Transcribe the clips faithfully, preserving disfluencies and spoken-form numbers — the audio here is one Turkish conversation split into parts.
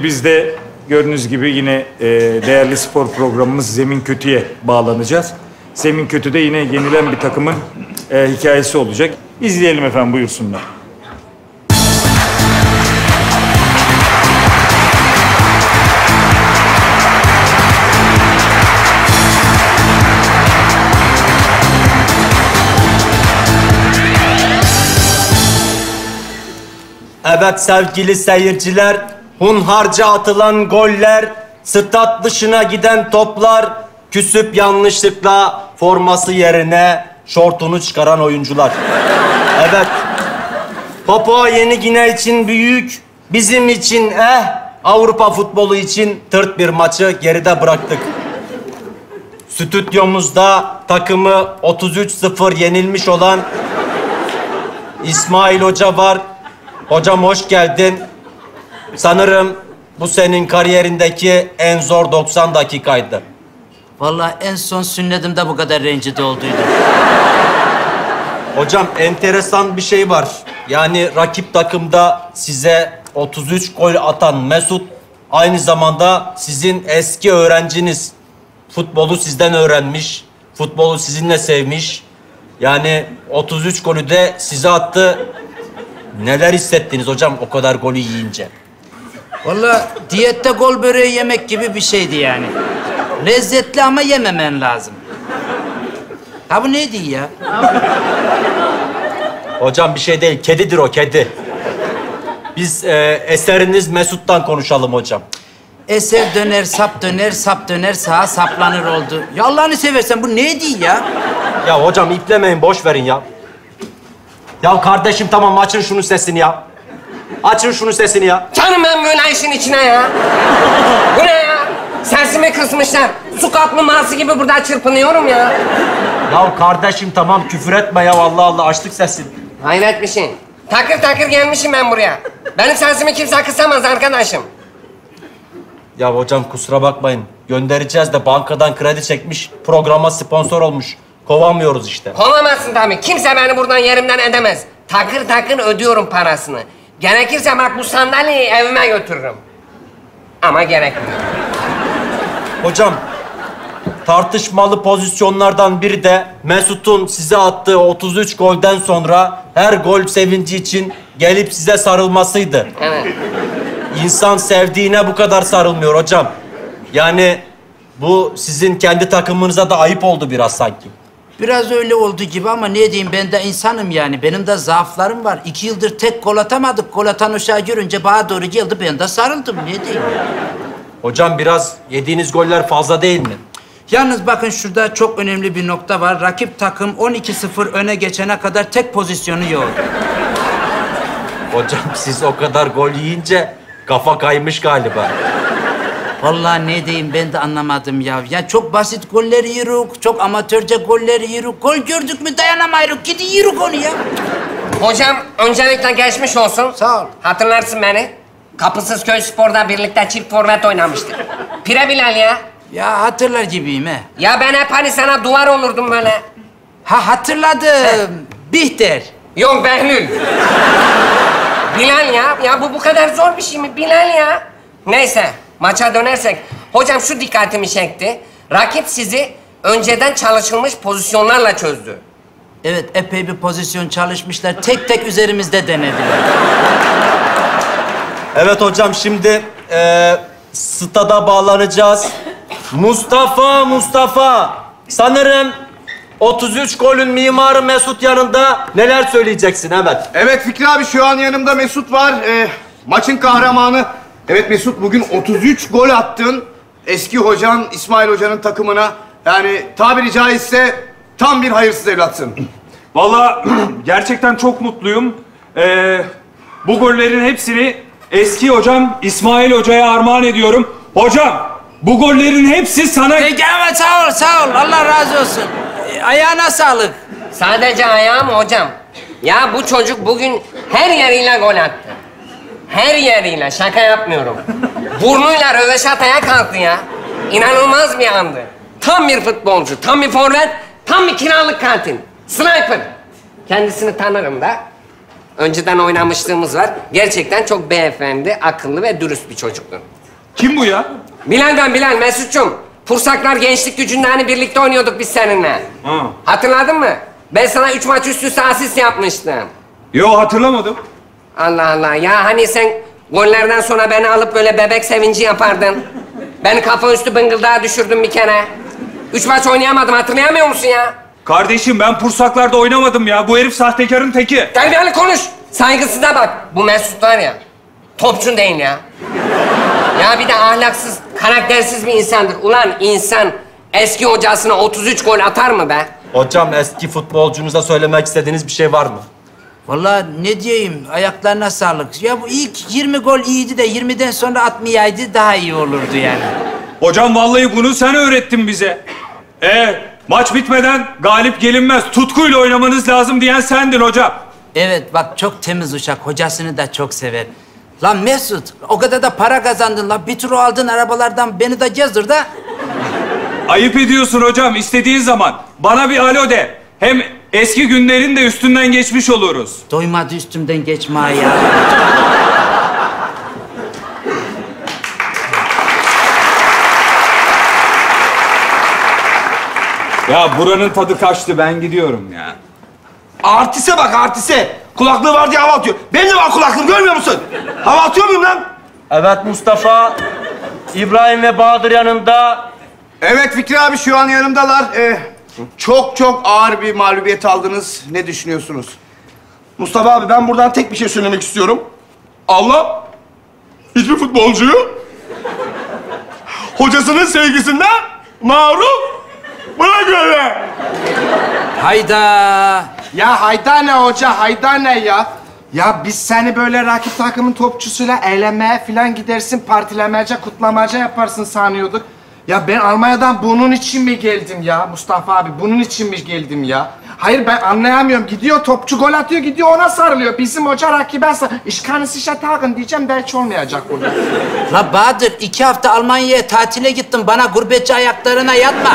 Biz de gördüğünüz gibi yine e, değerli spor programımız Zemin Kötü'ye bağlanacağız. Zemin Kötü'de yine yenilen bir takımın e, hikayesi olacak. İzleyelim efendim, buyursunlar. Evet sevgili seyirciler, hunharca atılan goller, stat dışına giden toplar, küsüp yanlışlıkla forması yerine şortunu çıkaran oyuncular. Evet, Papua Yeni Gine için büyük, bizim için eh, Avrupa futbolu için tırt bir maçı geride bıraktık. Stüdyomuzda takımı otuz üç sıfır yenilmiş olan İsmail Hoca var. Hocam hoş geldin. Sanırım bu senin kariyerindeki en zor doksan dakikaydı. Vallahi en son sünnetimde bu kadar rencide olduydum. Hocam enteresan bir şey var. Yani rakip takımda size otuz üç gol atan Mesut aynı zamanda sizin eski öğrenciniz. Futbolu sizden öğrenmiş, futbolu sizinle sevmiş. Yani otuz üç golü de size attı. Neler hissettiniz hocam o kadar golü yiyince? Vallahi diyette gol böreği yemek gibi bir şeydi yani. Lezzetli ama yememen lazım. Ha bu neydi ya? Hocam bir şey değil, kedidir o, kedi. Biz e, eseriniz Mesut'tan konuşalım hocam. Eser döner, sap döner, sap döner, sağa saplanır oldu. Ya Allah'ını seversen bu neydi ya? Ya hocam iplemeyin, boş verin ya. Ya kardeşim tamam, açın şunun sesini ya. Açın şunun sesini ya. Canım ben böyle işin içine ya. Bu ne ya? Sesimi kısmışlar. Su kaplumbağası gibi burada çırpınıyorum ya. Ya kardeşim tamam, küfür etme ya, Allah Allah, açtık sesini. Hayret bir şey. Takır takır gelmişim ben buraya. Benim sesimi kimse kısamaz arkadaşım. Ya hocam kusura bakmayın. Göndereceğiz de bankadan kredi çekmiş, programa sponsor olmuş. Kovamıyoruz işte. Kovamazsın tabii. Kimse beni buradan yerimden edemez. Takır takır ödüyorum parasını. Gerekirse bak bu sandalyeyi evime götürürüm. Ama gerekmiyor. Hocam, tartışmalı pozisyonlardan biri de Mesut'un size attığı otuz üç golden sonra her gol sevinci için gelip size sarılmasıydı. Evet. İnsan sevdiğine bu kadar sarılmıyor hocam. Yani bu sizin kendi takımınıza da ayıp oldu biraz sanki. Biraz öyle oldu gibi ama ne diyeyim, ben de insanım yani. Benim de zaaflarım var. İki yıldır tek gol atamadık. Gol atan uşağı görünce bana doğru geldi, ben de sarıldım. Ne diyeyim? Hocam biraz yediğiniz goller fazla değil mi? Yalnız bakın şurada çok önemli bir nokta var. Rakip takım on iki sıfır öne geçene kadar tek pozisyonu yok. Hocam siz o kadar gol yiyince kafa kaymış galiba. Vallahi ne diyeyim, ben de anlamadım ya. Ya çok basit goller yiyoruz, çok amatörce goller yiyoruz. Gol gördük mü dayanamayız, gidin yiyoruz onu ya. Hocam öncelikle geçmiş olsun. Sağ ol. Hatırlarsın beni. Kapısız Köy Spor'da birlikte çift forvet oynamıştık. Pire Bilal ya. Ya hatırlar gibiyim he. Ya ben hep hani sana duvar olurdum böyle. Ha hatırladım. Bihter. Yok Behlül. Bilal ya. Ya bu bu kadar zor bir şey mi? Bilal ya. Neyse maça dönersek. Hocam şu dikkatimi çekti. Rakip sizi önceden çalışılmış pozisyonlarla çözdü. Evet, epey bir pozisyon çalışmışlar. Tek tek üzerimizde denediler. Evet hocam, şimdi e, stada bağlanacağız. Mustafa, Mustafa. Sanırım otuz üç golün mimarı Mesut yanında, neler söyleyeceksin? Evet. Evet Fikri abi, şu an yanımda Mesut var. Ee, maçın kahramanı. Evet Mesut, bugün otuz üç gol attın. Eski hocan İsmail Hoca'nın takımına. Yani tabiri caizse tam bir hayırsız evlatsın. Vallahi gerçekten çok mutluyum. Ee, bu gollerin hepsini eski hocam İsmail Hoca'ya armağan ediyorum. Hocam, bu gollerin hepsi sana... Peki ama sağ ol, sağ ol. Allah razı olsun. E, ayağına sağlık. Sadece ayağım hocam. Ya bu çocuk bugün her yeriyle gol attı. Her yeriyle, şaka yapmıyorum. Burnuyla röveşataya kalktı ya. İnanılmaz bir andı. Tam bir futbolcu, tam bir forvet, tam bir kiralık katil. Sniper. Kendisini tanırım da. Önceden oynamışlığımız var. Gerçekten çok beyefendi, akıllı ve dürüst bir çocuktu. Kim bu ya? Bilal ben Bilal, Mesut'cum. Pursaklar Gençlik Gücü'nde hani birlikte oynuyorduk biz seninle. Ha. Hatırladın mı? Ben sana üç maç üst üste asist yapmıştım. Yo, hatırlamadım. Allah Allah. Ya hani sen gollerden sonra beni alıp böyle bebek sevinci yapardın. Beni kafa üstü bıngıldağa düşürdün bir kere. Üç maç oynayamadım, hatırlayamıyor musun ya? Kardeşim ben Pursaklar'da oynamadım ya. Bu herif sahtekarın teki. Terbiyeli konuş. Saygısıza bak. Bu Mesut var ya, topçun değil ya. Ya bir de ahlaksız, karaktersiz bir insandır. Ulan insan eski hocasına otuz üç gol atar mı be? Hocam eski futbolcunuza söylemek istediğiniz bir şey var mı? Vallahi ne diyeyim, ayaklarına sağlık. Ya bu ilk yirmi gol iyiydi de yirmiden sonra atmayaydı daha iyi olurdu yani. Hocam vallahi bunu sen öğrettin bize. Ee, maç bitmeden galip gelinmez. Tutkuyla oynamanız lazım diyen sendin hocam. Evet bak, çok temiz uşak, hocasını da çok sever. Lan Mesut, o kadar da para kazandın lan. Bir turu aldın arabalardan, beni de gezdir de. Ayıp ediyorsun hocam. İstediğin zaman bana bir alo de. Hem eski günlerin de üstünden geçmiş oluruz. Doymadı üstümden geçme ya. Ya buranın tadı kaçtı. Ben gidiyorum ya. Artiste bak artiste. Kulaklığı var diye hava atıyor. Benim de var kulaklığım, görmüyor musun? Hava atıyor muyum lan? Evet Mustafa, İbrahim ve Bahadır yanında. Evet Fikri abi şu an yanımdalar. Ee, çok çok ağır bir mağlubiyet aldınız. Ne düşünüyorsunuz? Mustafa abi ben buradan tek bir şey söylemek istiyorum. Allah hiçbir futbolcuyu hocasının sevgisinden mahrum bırakıyor. Hayda. Ya hayda ne hoca, hayda ne ya? Ya biz seni böyle rakip takımın topçusuyla eğlenmeye falan gidersin, partilemece, kutlamaca yaparsın sanıyorduk. Ya ben Almanya'dan bunun için mi geldim ya Mustafa abi? Bunun için mi geldim ya? Hayır ben anlayamıyorum. Gidiyor topçu gol atıyor, gidiyor ona sarılıyor. Bizim hoca rakibe sarılıyor. Ich kann es sicher tagen diyeceğim de hiç olmayacak burada. La Bahadır, iki hafta Almanya'ya tatile gittim. Bana gurbetçi ayaklarına yatma.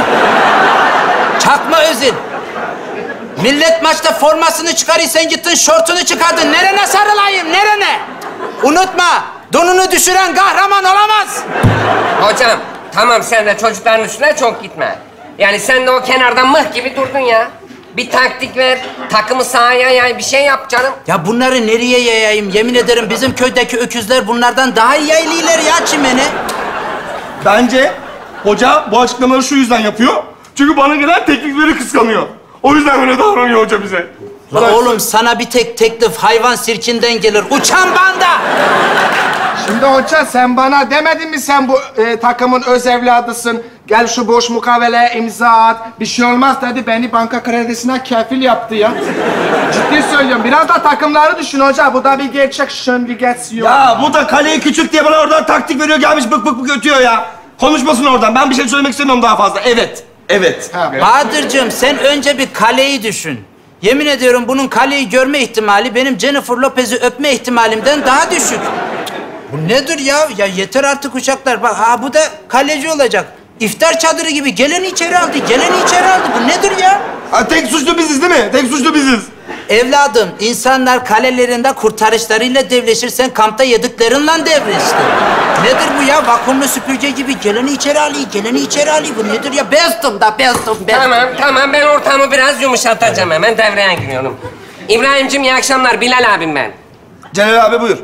Çakma Özil. Millet maçta formasını çıkarıyor, sen gittin şortunu çıkardın. Nerene sarılayım, nerene? Unutma, donunu düşüren kahraman olamaz. Hocam, tamam sen de çocukların üstüne çok gitme. Yani sen de o kenardan mıh gibi durdun ya. Bir taktik ver, takımı sahaya yay, bir şey yap canım. Ya bunları nereye yayayım? Yemin ederim bizim köydeki öküzler bunlardan daha iyi yaylıyorlar ya çimeni. Bence hoca bu açıklamaları şu yüzden yapıyor. Çünkü bana gelen teklifleri kıskanıyor. O yüzden öyle davranıyor hoca bize. La oğlum sana bir tek teklif hayvan sirkinden gelir. Uçan banda! Şimdi hoca sen bana demedin mi sen bu e, takımın öz evladısın? Gel şu boş mukaveleye imza at. Bir şey olmaz dedi. Beni banka kredisine kefil yaptı ya. Ciddi söylüyorum. Biraz da takımları düşün hoca. Bu da bir gerçek şönligesyon. Ya bu da kaleyi küçük diye bana oradan taktik veriyor, gelmiş bık bık bık ötüyor ya. Konuşmasın oradan. Ben bir şey söylemek istemiyorum daha fazla. Evet. Evet. Ha. Bahadır'cığım sen önce bir kaleyi düşün. Yemin ediyorum bunun kaleyi görme ihtimali benim Jennifer Lopez'i öpme ihtimalimden daha düşük. Bu nedir ya? Ya yeter artık uşaklar. Bak ha bu da kaleci olacak. İftar çadırı gibi geleni içeri aldı, geleni içeri aldı. Bu nedir ya? Ha, tek suçlu biziz değil mi? Tek suçlu biziz. Evladım, insanlar kalelerinde kurtarışlarıyla devleşir, sen kampta yediklerinle devleştin. Nedir bu ya? Vakumlu süpürge gibi geleni içeri alıyor, geleni içeri alıyor. Bu nedir ya? Bezdim da bezdim, bezdim. Tamam, tamam ben ortamı biraz yumuşatacağım. Hemen devreye giriyorum. İbrahim'cim iyi akşamlar. Bilal abim ben. Celal abi buyur.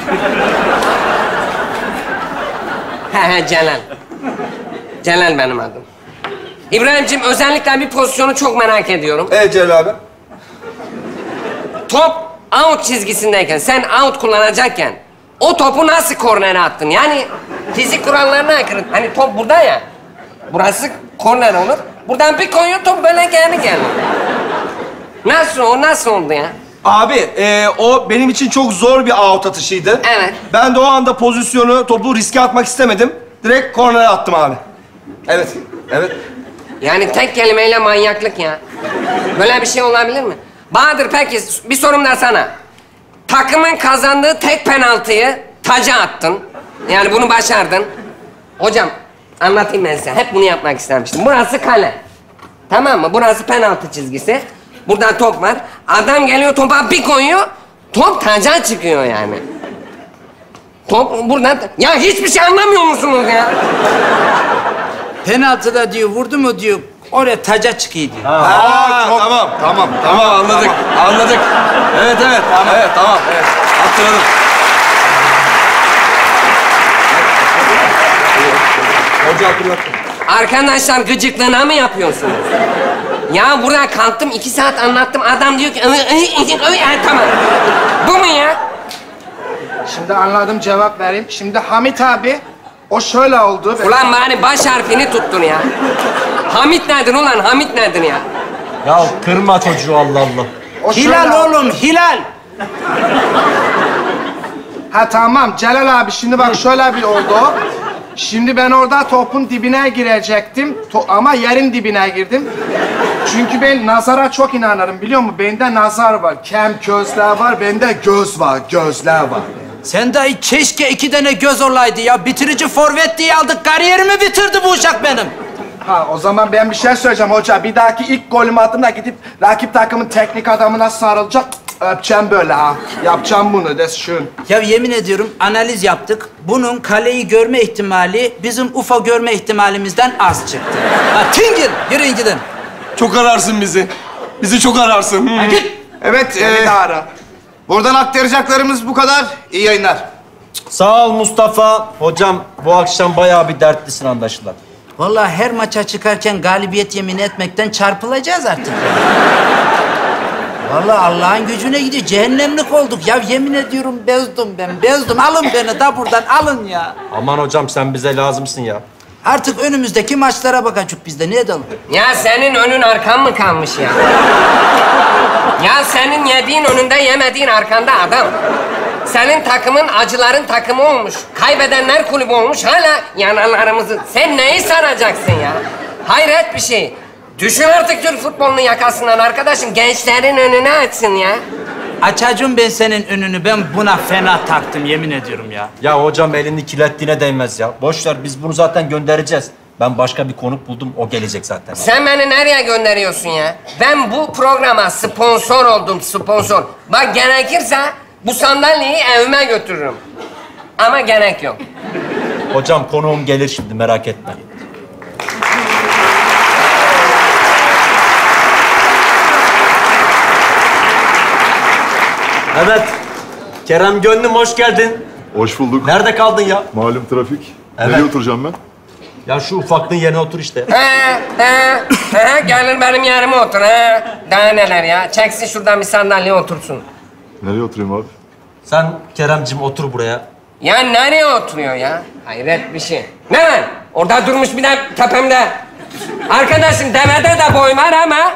He he Celal. Celal benim adım. İbrahim'cim özellikle bir pozisyonu çok merak ediyorum. Evet Celal abi. Top out çizgisindeyken, sen out kullanacakken o topu nasıl kornere attın? Yani fizik kurallarına aykırı. Hani top burada ya, burası korner olur. Buradan bir koyuyor, top böyle kendi kendine. Nasıl o, nasıl oldu ya? Abi e, o benim için çok zor bir out atışıydı. Evet. Ben de o anda pozisyonu, topu riske atmak istemedim. Direkt kornere attım abi. Evet, evet. Yani tek kelimeyle manyaklık ya. Böyle bir şey olabilir mi? Bahadır peki bir sorum da sana. Takımın kazandığı tek penaltıyı taca attın. Yani bunu başardın. Hocam anlatayım ben size. Hep bunu yapmak istemiştim. Burası kale. Tamam mı? Burası penaltı çizgisi. Buradan top var. Adam geliyor topa bir koyuyor. top taca çıkıyor yani. Top buradan... Ya hiçbir şey anlamıyor musunuz ya? Penaltıda diyor, vurdu mu diyor, oraya taca çıkıyor diyor. Aa, çok... Tamam, tamam, tamam anladık, anladık. Evet, evet, tamam. Evet, tamam, evet. Hatırladım. Hoca hatırlattı. Arkadaşlar gıcıklığına mı yapıyorsunuz? Ya buraya kalktım, iki saat anlattım. Adam diyor ki... "Iı, ıı, ıı, ıı." Yani tamam. Bu mu ya? Şimdi anladım, cevap vereyim. Şimdi Hamit abi, o şöyle oldu. Ulan bari baş harfini tuttun ya. Hamit nedir ulan? Hamit nedir ya? Ya kırma çocuğu Allah Allah. O şöyle- Hilal oğlum, Hilal. Ha tamam Celal abi, şimdi bak şöyle bir oldu. Şimdi ben orada topun dibine girecektim To- ama yerin dibine girdim. Çünkü ben nazara çok inanırım, biliyor musun? Bende nazar var, kem gözler var, bende göz var, gözler var. Sen de keşke iki tane göz olaydı ya. Bitirici forvet diye aldık. Kariyerimi bitirdi bu uşak benim. Ha o zaman ben bir şey söyleyeceğim hoca. Bir dahaki ilk golümü attığımda gidip rakip takımın teknik adamına sarılacak. Öpeceğim böyle ha. Yapacağım bunu, das schön. Ya yemin ediyorum analiz yaptık. Bunun kaleyi görme ihtimali bizim ufa görme ihtimalimizden az çıktı. Ha tingil, yürüyün gidin. Çok ararsın bizi. Bizi çok ararsın. Hı. Git. Evet, Beni e, de ara. buradan aktaracaklarımız bu kadar. İyi yayınlar. Sağ ol Mustafa. Hocam bu akşam bayağı bir dertlisin anlaşılan. Vallahi her maça çıkarken galibiyet yemin etmekten çarpılacağız artık. Vallahi Allah'ın gücüne gidiyor. Cehennemlik olduk. Ya yemin ediyorum bezdim ben, bezdim. Alın beni da buradan, alın ya. Aman hocam sen bize lazımsın ya. Artık önümüzdeki maçlara bakacak biz de. Ne edelim? Ya senin önün arkan mı kalmış ya? Ya senin yediğin önünde, yemediğin arkanda adam. Senin takımın acıların takımı olmuş. Kaybedenler kulübü olmuş. Hala yanarlarımızı. Sen neyi sanacaksın ya? Hayret bir şey. Düşün artık Türk futbolunun yakasından arkadaşım. Gençlerin önünü açsın ya. Açacağım ben senin önünü. Ben buna fena taktım yemin ediyorum ya. Ya hocam elini kirlettiğine değmez ya. Boş ver biz bunu zaten göndereceğiz. Ben başka bir konuk buldum o gelecek zaten. Sen beni nereye gönderiyorsun ya? Ben bu programa sponsor oldum, sponsor. Bak gerekirse bu sandalyeyi evime götürürüm. Ama gerek yok. Hocam konuğum gelir şimdi merak etme. Evet. Kerem Gönlüm hoş geldin. Hoş bulduk. Nerede kaldın ya? Malum trafik. Evet. Nereye oturacağım ben? Ya şu ufaklığın yerine otur işte. He, he, he, gelir benim yerime otur he. Daha neler ya? Çeksin şuradan bir sandalye otursun. Nereye oturayım abi? Sen Keremcim otur buraya. Ya nereye oturuyor ya? Hayret bir şey. Ne var? Orada durmuş bir de tepemde. Arkadaşım devede de boy var ama...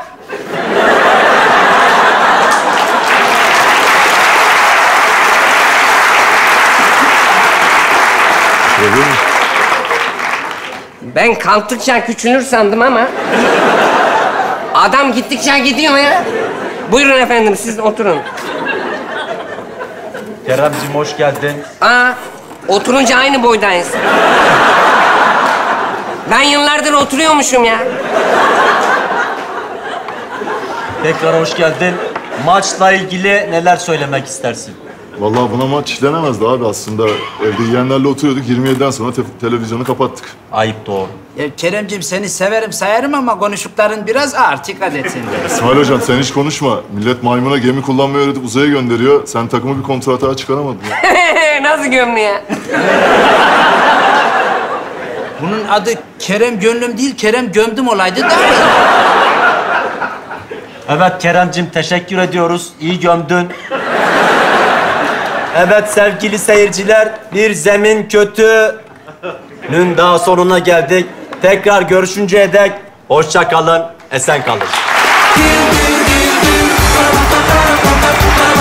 Öyle mi? Ben kalktıkça küçülür sandım ama... Adam gittikçe gidiyor ya. Buyurun efendim, siz oturun. Keremcim hoş geldin. Aa, oturunca aynı boydayız. Ben yıllardır oturuyormuşum ya. Tekrar hoş geldin. Maçla ilgili neler söylemek istersin? Vallahi buna maç denemezdi abi aslında. Evde yiyenlerle oturuyorduk. yirmi yediden sonra te- televizyonu kapattık. Ayıp doğru. Ya Keremciğim seni severim sayarım ama konuşukların biraz ağır. Dikkat et sen de. İsmail hocam sen hiç konuşma. Millet maymuna gemi kullanmayı öğretip uzaya gönderiyor. Sen takımı bir kontratağa çıkaramadın ya. Nasıl gömlü ya? Bunun adı Kerem Gönlüm değil, Kerem Gömdüm olaydı daha iyi. Evet Keremcim teşekkür ediyoruz. İyi gömdün. Evet sevgili seyirciler, bir Zemin Kötü'nün daha sonuna geldik. Tekrar görüşünceye dek hoşça kalın, esen kalın. Bir, bir,